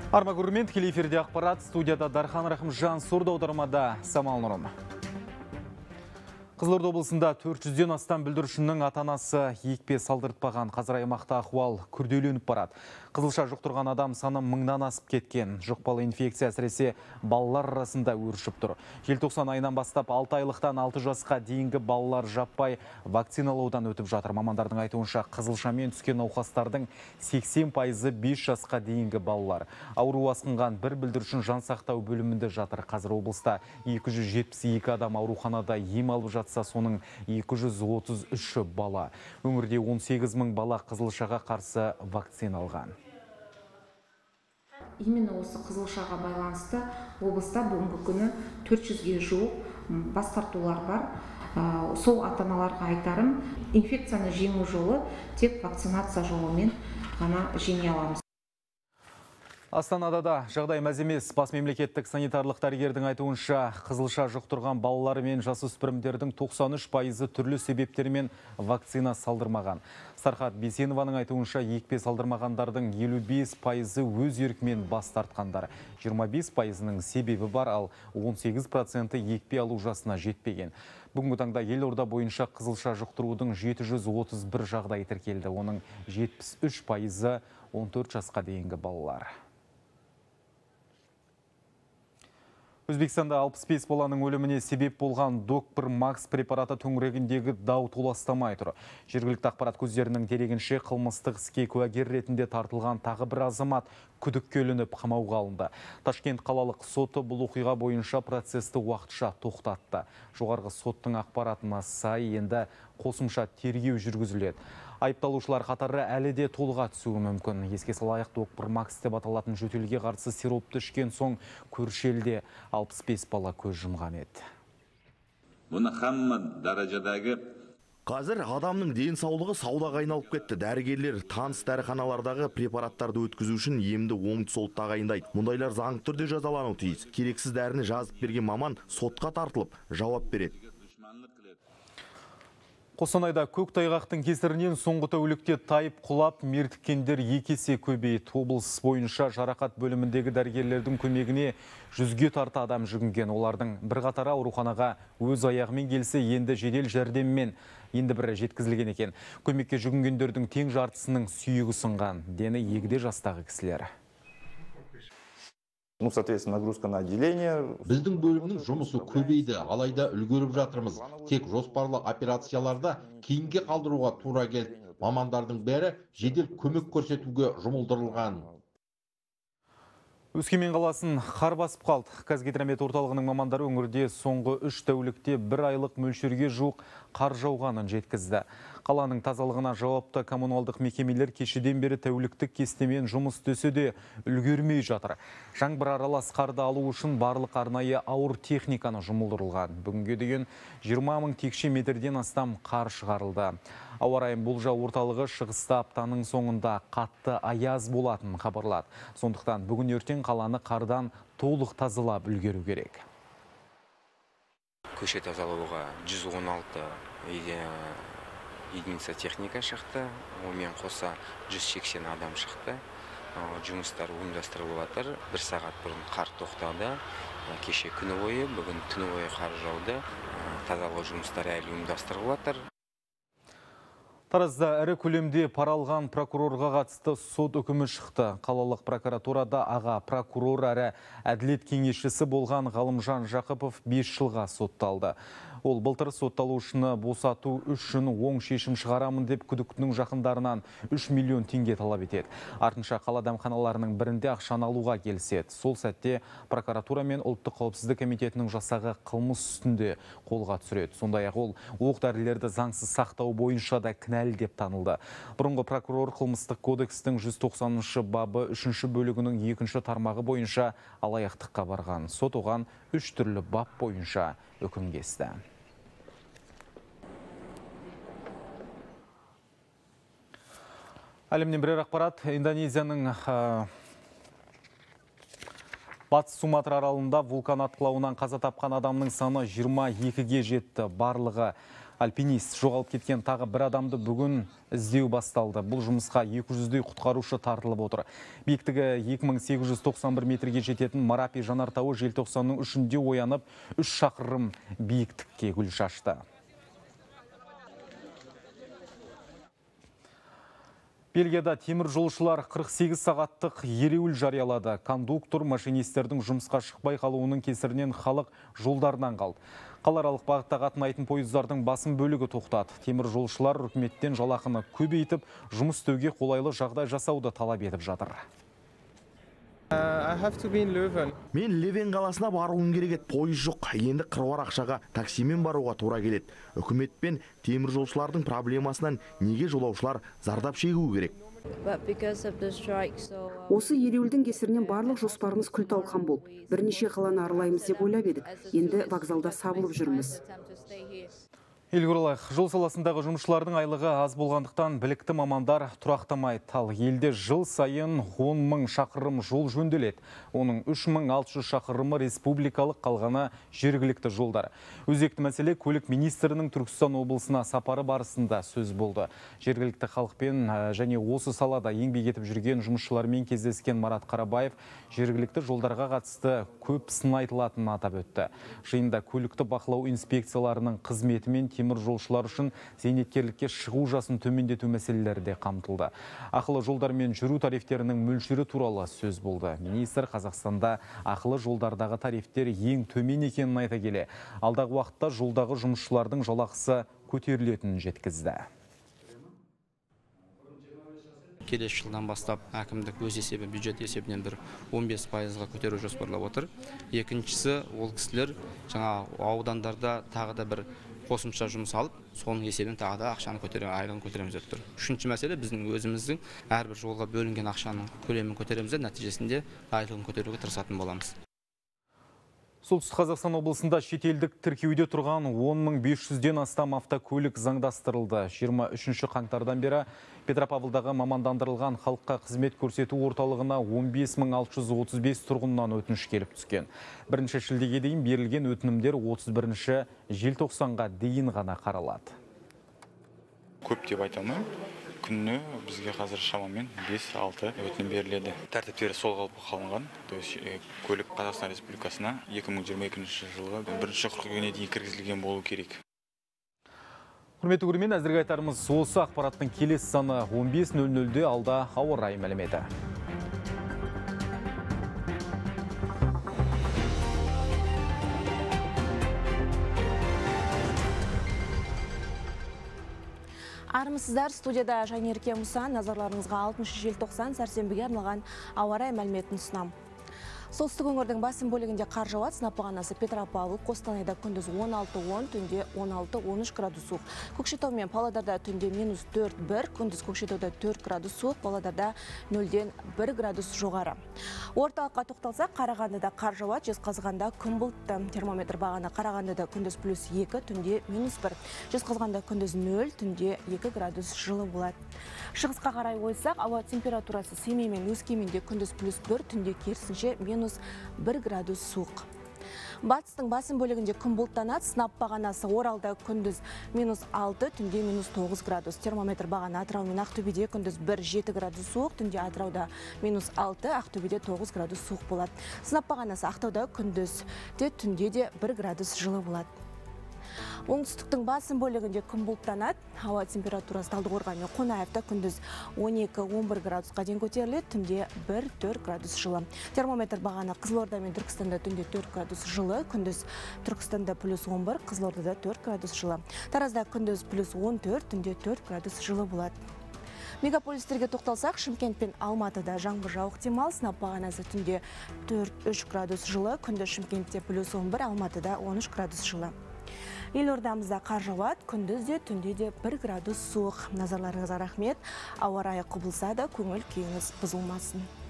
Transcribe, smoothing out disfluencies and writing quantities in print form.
Арма көрермен, тікелей эфирде ақпарат, студияда Дархан Рахымжан, сурда аудармада Самал Нұрым. Қызылорда облысында 400-ден астам бүлдіршіннің ата-анасы екпе салдыртпаған. Қазір аймақта ахуал күрделеніп барады. Қызылша жұқтырған адам саны 1000-нан асып кеткен. Жұқпалы инфекция әсіресе балалар арасында өршіп тұр. Желтоқсан айынан бастап 6 айлықтан 6 жасқа дейінгі балалар жаппай вакциналаудан өтіп жатыр. Мамандардың айтуынша қызылшамен түскен науқастардың 80%-ы 5 жасқа дейінгі балалар. Ауру асқынған бір бүлдіршін жан сақтау бөлімінде жатыр. Қазір облыста 272 адам ауруханада ем алып жатса, соның 233 бала. Өңірде 18 000 бала қызылшаға қарсы вакцина алған. Именно осы қызылшаға байланысты облыста бүгінгі күні 400-ге жуық бас тартулар бар. Сол ата-аналарға айтарым, инфекцияны жеңу жолы тек вакцинация жолымен ғана жеңе аламыз. Астанада да жағдай мәз емес. Бас мемлекеттік санитарлық дәрігердің айтуынша, қызылша жұқтырған балалары мен жасөспірімдердің 93% түрлі себептермен вакцина салдырмаған. Сархат Бейсенованың айтуынша, екпе салдырмағандардың 55% өз еркімен бас тартқандар. 25%-ның себебі бар, ал 18% екпе алу жасына жетпеген. Бүгінгі таңда елорда бойынша қызылша жұқтырудың 731 жағдай тіркелді. Оның 73% 14 жасқа дейінгі балалар. Өзбекстанда 65 баланың өліміне себеп болған Докпр Макс препараты төңірегіндегі дау толастамай тұр. Жергілікті ақпарат көздерінің дерегінше қылмыстық іске куәгер ретінде тартылған тағы бір азамат күдікке ілініп қамауға алынды. Ташкент қалалық соты бұл оқиға бойынша процесті уақытша тоқтатты. Жоғарғы соттың ақпаратына сай енді қосымша тергеу жүргізіледі. Айыпталушылар қатары әлі де толыға түсуі мүмкін. Еске салайық, Докпр Макс деп аталатын жөтелге қарсы сиропты ішкен соң көрші елде 65 бала көз жұмған еді. Бұны хамма даражадағы Қазір адамның денсаулығы саудаға айналып кетті. Дәрігерлер таныс дәріханалардағы препараттарды өткізу үшін емді оңды-солды тағайындайды. Мұндайлар заңды түрде жазалану тиіс. Керексіз дәріні жазып берген маман сотқа тартылып жауап береді. Қостанайда көктайғақтың кесірінен соңғы тәулікте тайып құлап, мертіккендер 2 есе көбейді. Облыс бойынша жарақат бөліміндегі дәрігерлердің көмегіне 100-ге тарта адам жүгінген. Олардың бірқатары ауруханаға өз аяғымен келсе, енді жедел жәрдеммен енді бірі жеткізілген екен. Көмекке жүгінгендердің тең жартысының сүйегі сынған. Дені егде жастағы кісілер. Соответственно, нагрузка на отделение. Біздің бөлімнің жұмысы көбейді, алайда үлгеріп жатырмыз. Тек жоспарлы операцияларда кейінге қалдыруға тура келді. Мамандардың бәрі жедел көмек көрсетуге жұмылдырылған. Өскемен қаласын қар басып қалды. Қазгидромет орталығының мамандары өңірде соңғы 3 тәулікте 1 айлық мөлшерге жуық қар жауғанын жеткізді. Қаланың тазалығына жауапты коммуналдық мекемелер кешеден бері тәуліктік кестемен жұмыс істесе де үлгермей жатыр. Жаңбыр аралас қарды алу үшін барлық арнайы ауыр техниканы жұмылдырылған. Бүгінге дейін 20 000 текше метрден астам қар шығарылды. Ауа райын болжау орталығы шығыста аптаның соңында қатты аяз болатын хабарлады. Сондықтан бүгін ертең қаланы қардан толық тазалап үлгеру керек. Көше тазалауға 116 единица техника шықты, онымен қоса 180 адам шықты. Жұмыстар ұйымдастырылып жатыр. 1 сағат бұрын қар тоқтады. Кеше күні бойы, бүгін түні бойы қар жауды. Тазалау жұмыстары әлі ұйымдастырылып жатыр. Таразда әрі көлемде пара алған прокурорға қатысты сот үкімі шықты. Қалалық прокуратурада аға прокурор әрі әділет кеңесшісі болған Ғалымжан Жақыпов 5 жылға сотталды. Ол былтыр сотталушыны босату үшін оң шешім шығарамын деп күдіктінің жақындарынан 3 миллион теңге талап етеді. Артынша қала дәмханаларының бірінде ақшаны алуға келіседі. Сол сәтте прокуратура мен ұлттық қауіпсіздік комитетінің жасағы қылмыс үстінде қолға түсіреді. Сондай-ақ ол оқ-дәрілерді заңсыз сақтау бойынша да кінәлі деп танылды. Бұрынғы прокурор қылмыстық кодекстің 190 бабы 3 бөлігінің 2 тармағы бойынша алаяқтыққа барған. Сот оған 3 түрлі бап бойынша үкім кесті. Әлемнен бірер ақпарат. Индонезияның Батыс Суматра аралында вулкан атқылауынан қаза тапқан адамның саны 22-ге жетті. Барлығы Альпинист жоғалып кеткен тағы бір адамды бүгін іздеу басталды. Бұл жұмысқа 200-дей құтқарушы тартылып отыр. Биіктігі 2891 метрге жететін Марапи жанартауы желтоқсанның 3-інде оянып, 3 шақырым биіктікке гүл шашты. Бельгияда темір жолшылар 48 сағаттық ереуіл жариялады. Кондуктор машинистердің жұмысқа шықпай қалуының кесірінен халық жолдарынан қалды. Қалааралық бағытта қатынайтын пойыздардың басым бөлігі тоқтады. Темір жолшылар үкіметтен жалақыны көбейтіп, жұмыс істеуге қолайлы жағдай жасауды талап етіп жатыр. Мен Левен қаласына баруым керек еді, пойыз жоқ. Енді қыруар ақшаға таксимен баруға тура келеді. Үкімет пен темір жолшылардың проблемасынан неге жолаушылар зардап шегуі керек? Осы ереуілдің кесірінен барлық жоспарымыз күл талқан болды. Бірнеше қаланы аралаймыз деп ойлап едік. Енді вокзалда сабылып жүрміз. Елгорлайық, жол саласындағы жұмысшылардың айлығы аз болғандықтан білікті мамандар тұрақтамайды. Ал елде жыл сайын 10 мың шақырым жол жөнделеді. Оның 3600 шақырымы республикалық, қалғаны жергілікті жолдар. Өзекті мәселе көлік министрінің Түркістан облысына сапары барысында сөз болды. Жергілікті халықпен және осы салада еңбек етіп жүрген жұмысшылармен кездескен Марат Қарабаев жергілікті жолдарға қатысты көп сын айтылатынын атап өтті. Жиында көлікті бақылау инспекцияларының қызметімен темір жолшылар үшін зейнеткерлікке шығу жасын төмендету мәселелері де қамтылды. Ақылы жолдармен жүру тарифтерінің мөлшері туралы сөз болды. Министр Қазақстанда ақылы жолдардағы тарифтер ең төмен екенін айта келе, алдағы уақытта жолдағы жұмысшылардың жалақысы көтерілетінін жеткізді. Келесі жылдан бастап әкімдік өз есебі, бюджет есебінен бір 15%-ға көтеру жоспарлап отыр. Екіншісі, ол кісілер жаңа аудандарда тағы да бір қосымша жұмыс алып, соның есебінен тағы да ақшаны айлығын көтереміз деп тұр. Үшінші мәселе, біздің өзіміздің әрбір жолға бөлінген ақшаның көлемін көтереміз, нәтижесінде айлығын көтеруге тырысатын боламыз. Солтүстік Қазақстан облысында шетелдік тіркеуде тұрған 10.500-ден астам автокөлік заңдастырылды. 23 қаңтардан бері Петропавлдағы мамандандырылған халыққа қызмет көрсету орталығына 15635 тұрғыннан өтініш келіп түскен. 1 шілдеге дейін берілген өтінімдер 31 желтоқсанға дейін ғана қаралады. Көп деп айта алмаймын. Күніне бізге қазір шамамен 5-6 өтінім беріледі. Тәртіптері сол қалпы қалынған. Көлік Қазақстан Республикасына 2022 жылғы 1 қыркүйегіне дейін кіргізілген болу керек. Құрметті көрермен, әзірге айтарымыз осы. Ақпараттың келесі саны 15:00-де, алда ауа райы мәліметі. Армысыздар, студияда Жанерке Мұса, назарларыңызға 6 желтоқсан сәрсенбіге арналған ауа райы мәліметін ұсынамын. Солтүстік өңірдің басым бөлігінде қар жауады. Сынап бағанасы Петропавл, Қостанайда күндіз 16-10, түнде 16-13 градус суық. Көкшетау мен Павлодарда түнде -4-1, күндіз Көкшетауда 4 градус суық, Павлодарда 0-1 градус жоғары. Орталыққа тоқталсақ, Қарағандыда қар жауады, Жезқазғанда күн бұлтты. Термометр бағаны Қарағандыда күндіз +2, түнде -1. Жезқазғанда күндіз 0, түнде 2 градус жылы болады. Шығысқа қарай ойсақ, ауа температурасы Семей мен Өскеменде күндіз +1, түнде керісінше -1 градус суық. Батыстың басым бөлігінде күн бұлттанады. Сынап бағанасы Оралда күндіз -6, түнде -9 градус. Термометр бағаны Атырау мен Ақтөбеде күндіз 1-7 градус суық, түнде Атырауда -6, Ақтөбеде 9 градус суық болады. Сынап бағанасы Ақтауда күндіз де, түнде де 1 градус жылы болады. Оңтүстіктің басым бөлігінде күн бұлттанады. Ауа температурасы Талдықорған мен Қонаевта күндіз 12-11 градусқа дейін көтеріледі, түнде 1-4 градус жылы. Термометр бағаны Қызылорда мен Түркістанда түнде 4 градус жылы, күндіз Түркістанда +11, Қызылордада 4 градус жылы. Таразда күндіз +14, түнде 4 градус жылы болады. Мегаполистерге тоқталсақ, Шымкент пен Алматыда жаңбыр жауы ықтимал. Сынап бағанасы түнде 4-3 градус жылы, күндіз Шымкентте +11, Алматыда 13 градус жылы. Елордамызда қар жауады, күндіз де, түнде де 1 градус суық. Назарларыңызға рахмет. Ауа райы құбылса да көңіл күйіңіз бұзылмасын.